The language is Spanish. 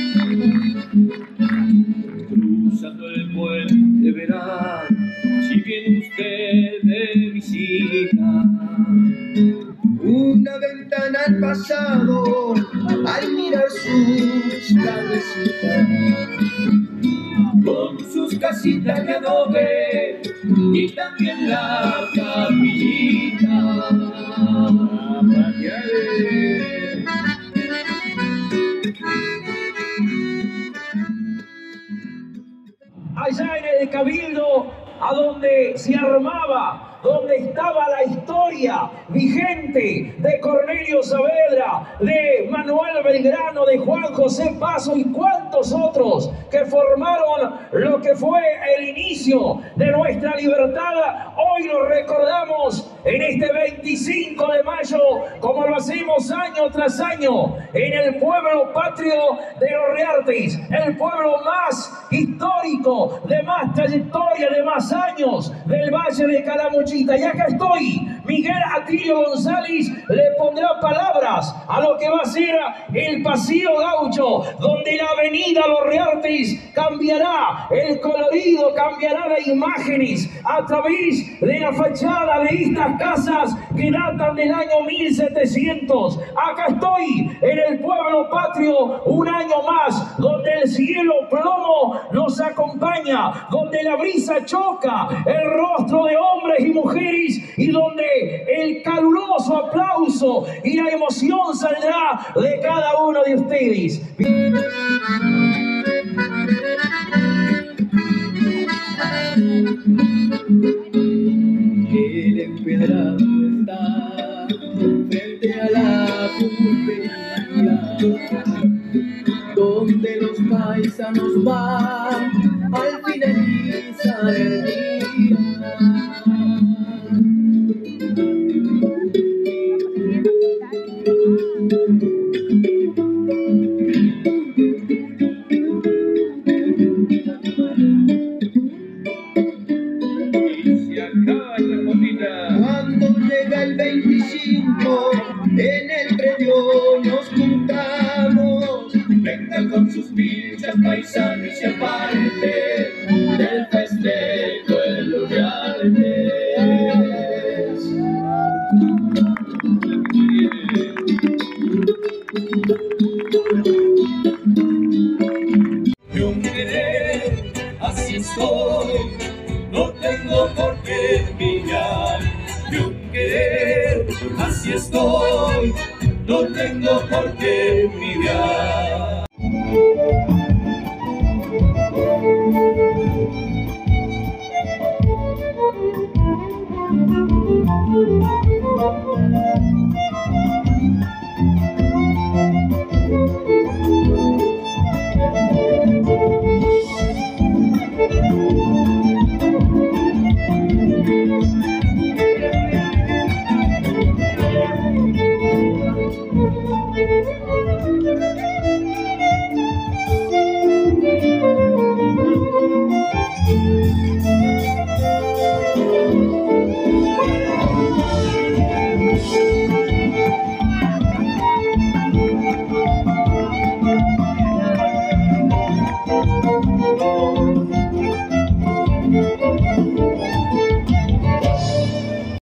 Cruzando el puente verán, si viene usted de visita, una ventana al pasado al mirar sus cabecitas, con sus casitas de adobe y también la capillita. Allá en el Cabildo, a donde se armaba, donde estaba la historia vigente de Cornelio Saavedra, de Manuel Belgrano, de Juan José Paso y cuantos otros que formaron lo que fue el inicio de nuestra libertad. Hoy lo recordamos en este 25 de mayo, como lo hacemos año tras año, en el pueblo patrio de Los Reartes, el pueblo más histórico, de más trayectoria, de más años del Valle de Calamuchita. Y acá estoy, Miguel Atilio González le pondrá palabras a lo que va a ser el Paseo Gaucho, donde la avenida Los Reartes cambiará el colorido, cambiará de imágenes a través de la fachada de estas casas que datan del año 1700. Acá estoy en el pueblo patrio un año más, donde el cielo plomo nos acompaña, donde la brisa choca el rostro de hombres y mujeres y donde el caluroso aplauso y la emoción saldrá de cada uno de ustedes. El empedrado está frente a la pulpería, donde los paisanos van al finalizar el día. cuando llega el 25 en el predio nos juntamos. Vengan con sus pinchas paisanos y aparte del festejo en Los Reartes. De un querer, así estoy, no tengo por qué envidiar. De un querer, así estoy, no tengo por qué envidiar.